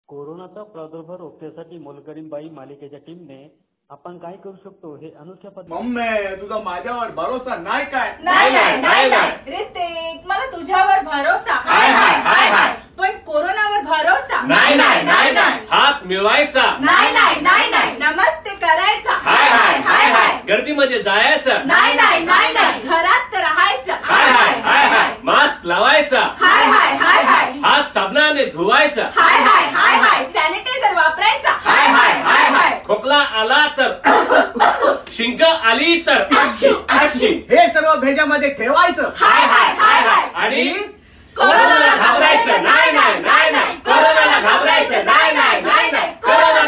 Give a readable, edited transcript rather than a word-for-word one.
कोरोनाचा प्रादुर्भाव रोखण्यासाठी मोलकरीणबाई मालिकेच्या टीमने आपण काय करू शकतो हे अनोख्या मम्मी तुझा माझ्यावर भरोसा नाही काय? नाही ऋतिक, मला तुझ्यावर भरोसा हाय पण कोरोनावर भरोसा नाही हात मिळवायचा नाही नमस्ते करायचा हाय गर्दीमध्ये जायचं नाही घरात तर राहायचं हाय मास्क लावायचा हाय हात साबणाने धुवायचं हाय सॅनिटायझर वापरायचा हाय खोकला आला तर शिंक आली तर हे सर्व भेजामध्ये ठेवायचं हाय आणि कोरोनाला घाबरायचं नाही